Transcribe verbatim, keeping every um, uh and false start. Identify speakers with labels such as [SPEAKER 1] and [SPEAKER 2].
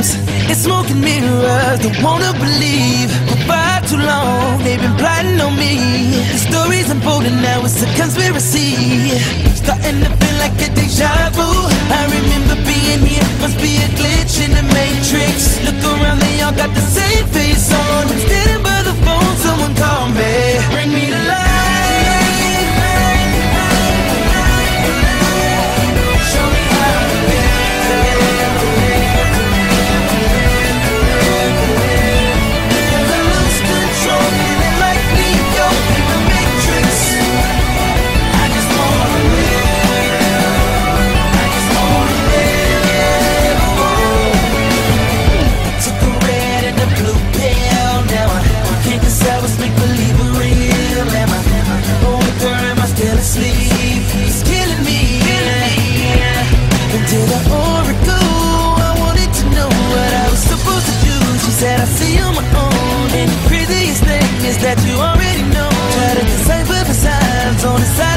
[SPEAKER 1] dreams and smoking mirrors. Don't wanna believe for far too long they've been plotting on me. The story's unfolding now, it's a conspiracy. Starting to feel like a deja vu. I remember being here, must be a glitch in the matrix. Look around, they all got the same face on. I'm standing by the phone, someone call me. Bring me to life. I see on my own, and the craziest thing is that you already know. Try to decipher the signs on the side.